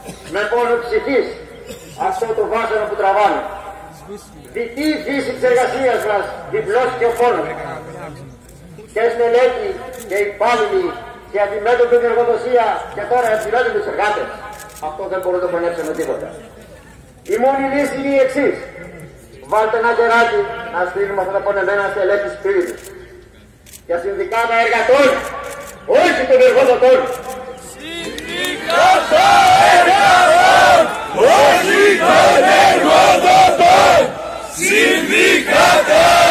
με πόνο ψυχής αυτό το βάσανο που τραβάνε. Δυτή η φύση της εργασίας μας, διπλός και ο πόνος. Και στελέχοι και υπάλληλοι και αντιμέτωποι την εργοδοσία και τώρα αντιμέτωποι τους εργάτες. Αυτό δεν μπορούμε να το πονέψουμε με τίποτα. Η μόνη λύση είναι η εξής. Βάλτε ένα κεράκι να στείλουμε αυτά τα πονεμένα στελέχη σπίτι. Για συνδικάτα εργατών, όχι των εργοδοτών. Συνδικάτα εργατών, όχι των εργοδοτών. Συνδικάτα